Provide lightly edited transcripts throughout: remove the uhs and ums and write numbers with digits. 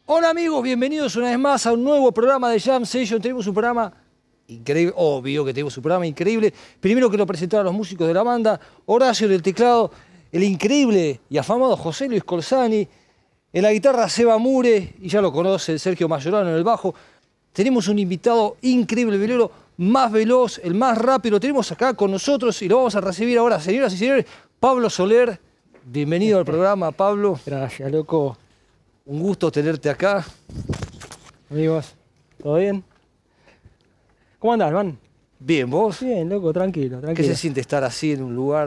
Hola amigos, bienvenidos una vez más a un nuevo programa de Jam Session. Tenemos un programa increíble, obvio que tenemos un programa increíble. Primero quiero presentar a los músicos de la banda. Horacio del teclado, el increíble y afamado José Luis Colzani. En la guitarra Seba Mure, y ya lo conocen, Sergio Mayorano en el bajo. Tenemos un invitado increíble, el violero más veloz, el más rápido. Lo tenemos acá con nosotros y lo vamos a recibir ahora, señoras y señores, Pablo Soler. Bienvenido al programa, Pablo. Gracias, loco. Un gusto tenerte acá. Amigos, ¿todo bien? ¿Cómo andás, man? Bien, ¿vos? Bien, loco, tranquilo, ¿Qué tranquilo. se siente estar así en un lugar?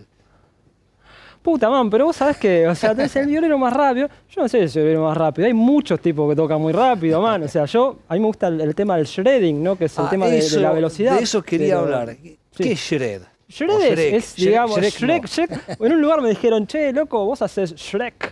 Puta, man, pero vos sabés que, o sea, tenés el violero más rápido. Yo no sé si soy el violero más rápido. Hay muchos tipos que tocan muy rápido, man. O sea, a mí me gusta el tema del shredding, ¿no? Que es el tema de la velocidad. De eso quería hablar. Sí. ¿Qué es shred? Shred es, digamos, Shrek. Shrek. En un lugar me dijeron, che, loco, vos haces Shrek.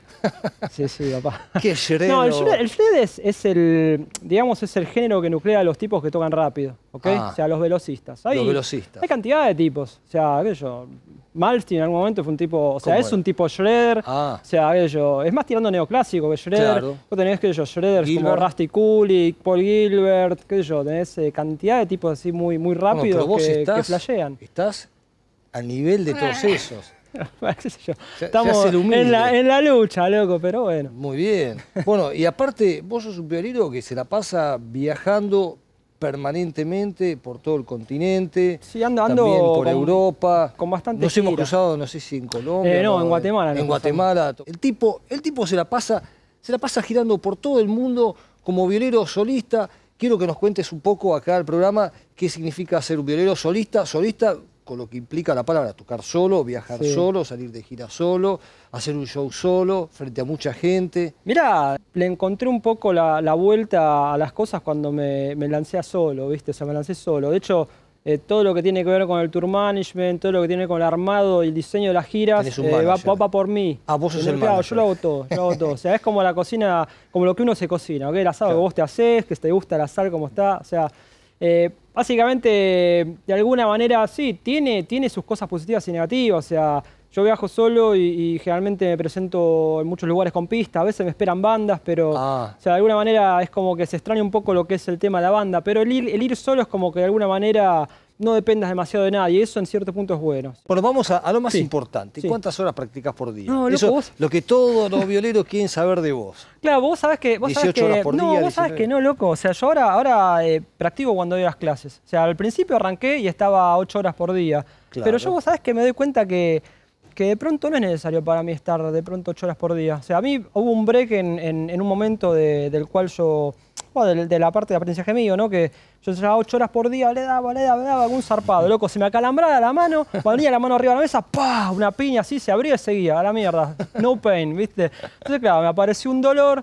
Sí, papá. ¿Qué es shred? No, el shred es el, digamos, es el género que nuclea a los tipos que tocan rápido, ¿ok? O sea, los velocistas. Los velocistas. Hay cantidad de tipos. O sea, qué sé yo, Malmsteen en algún momento fue un tipo, o sea, es un tipo shredder. O sea, qué sé yo, es más tirando neoclásico que shredder. Claro. Vos tenés, qué sé yo, shredders como Rusty Kulick, Paul Gilbert, qué sé yo, tenés cantidad de tipos así muy rápidos que flashean. Estás al nivel de todos esos. Qué sé yo. Estamos en la lucha, loco, pero bueno. Muy bien. Bueno, y aparte, vos sos un violero que se la pasa viajando permanentemente por todo el continente. Sí, ando también por Europa. Con bastante Nos hemos cruzado, no sé si en Colombia. No, en Guatemala. En Guatemala. El tipo se la pasa girando por todo el mundo como violero solista. Quiero que nos cuentes un poco acá al programa qué significa ser un violero solista. Solista con lo que implica la palabra, tocar solo, viajar solo, salir de gira solo, hacer un show solo, frente a mucha gente. Mirá, le encontré un poco la vuelta a las cosas cuando me lancé a solo, ¿viste? O sea, me lancé solo. De hecho, todo lo que tiene que ver con el tour management, todo lo que tiene que ver con el armado y el diseño de las giras, va por mí. Ah, vos sos el manager. manager. Yo lo hago todo. O sea, es como la cocina, como lo que uno se cocina, ¿ok? El asado que vos te haces, que te gusta el asar como está, o sea... básicamente, de alguna manera, sí, tiene sus cosas positivas y negativas. O sea, yo viajo solo y generalmente me presento en muchos lugares con pista. A veces me esperan bandas, pero o sea, de alguna manera es como que se extraña un poco lo que es el tema de la banda. Pero el ir solo es como que de alguna manera no dependas demasiado de nadie. Y eso en cierto punto es bueno. Bueno, vamos a lo más importante. ¿Cuántas horas practicás por día? No, eso, vos... lo que todos los violeros quieren saber de vos. Claro, vos sabés que... 18 horas por día. Vos sabés que no, loco. O sea, yo ahora practico cuando doy las clases. O sea, al principio arranqué y estaba 8 horas por día. Claro. Pero yo vos sabés que me doy cuenta que de pronto no es necesario para mí estar de pronto 8 horas por día. O sea, a mí hubo un break en un momento del cual yo... de la parte de aprendizaje mío, ¿no? Que yo enseñaba 8 horas por día, le daba algún zarpado, loco, se me acalambraba la mano, ponía la mano arriba de la mesa, ¡pah! Una piña así, se abría y seguía, a la mierda, no pain, ¿viste? Entonces, claro, me apareció un dolor,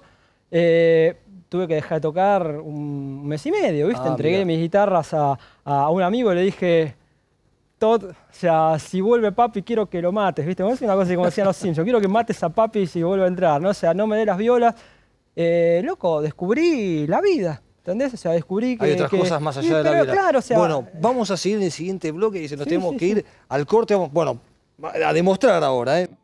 tuve que dejar de tocar un mes y medio, ¿viste? Entregué mis guitarras a un amigo y le dije, Todd, o sea, si vuelve papi quiero que lo mates, ¿viste? Es una cosa como decían los Simpsons, quiero que mates a papi si vuelve a entrar, ¿no? O sea, no me dé las violas. Loco, descubrí la vida, ¿entendés? O sea, descubrí que... Hay otras cosas más allá de la vida. Claro, o sea, bueno, vamos a seguir en el siguiente bloque y nos tenemos que ir al corte. Bueno, a demostrar ahora, ¿eh?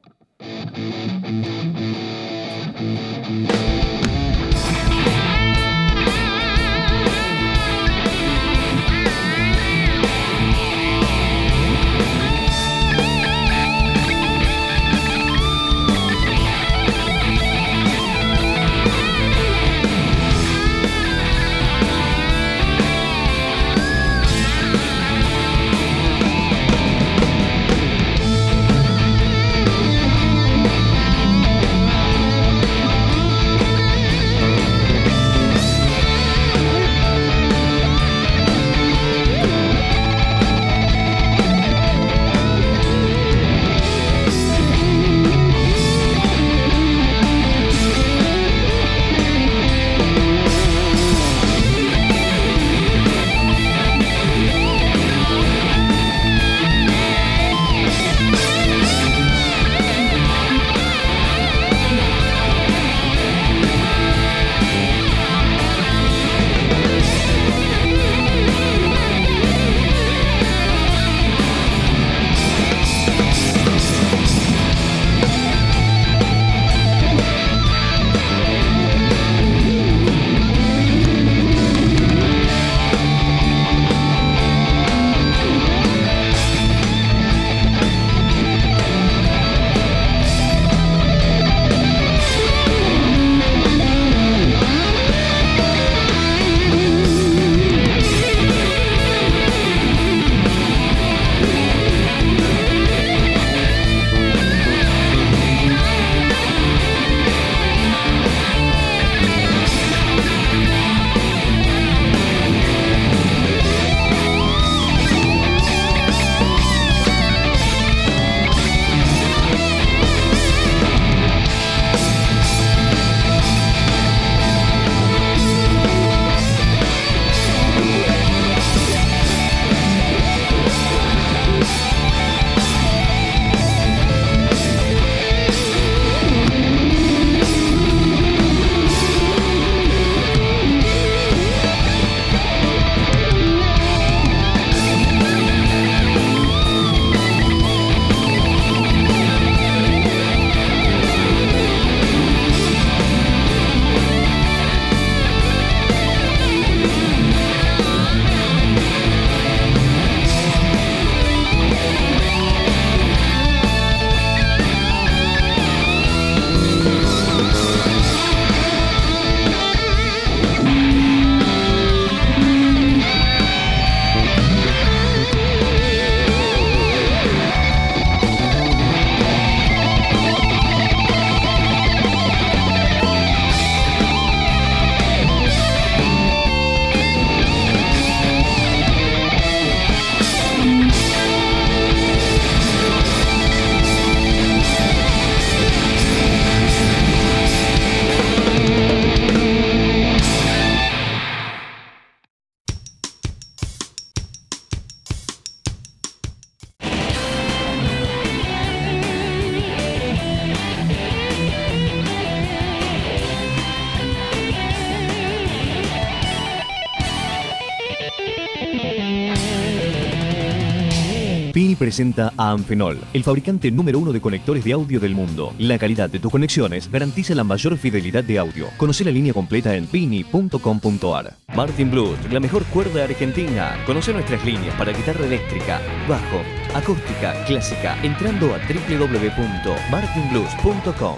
Pini presenta a Amphenol, el fabricante número 1 de conectores de audio del mundo. La calidad de tus conexiones garantiza la mayor fidelidad de audio. Conoce la línea completa en pini.com.ar. Martin Blues, la mejor cuerda argentina. Conoce nuestras líneas para guitarra eléctrica, bajo, acústica, clásica, entrando a www.martinblues.com.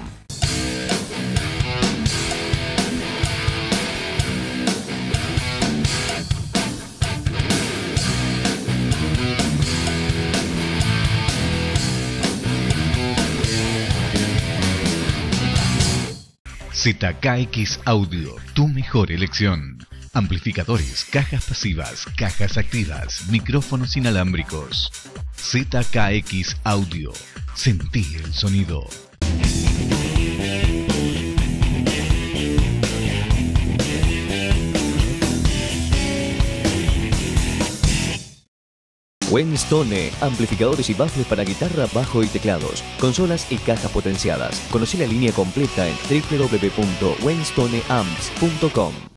ZKX Audio, tu mejor elección. Amplificadores, cajas pasivas, cajas activas, micrófonos inalámbricos. ZKX Audio, sentí el sonido. Weinstone, amplificadores y baffles para guitarra, bajo y teclados, consolas y cajas potenciadas. Conocí la línea completa en www.weinstoneamps.com.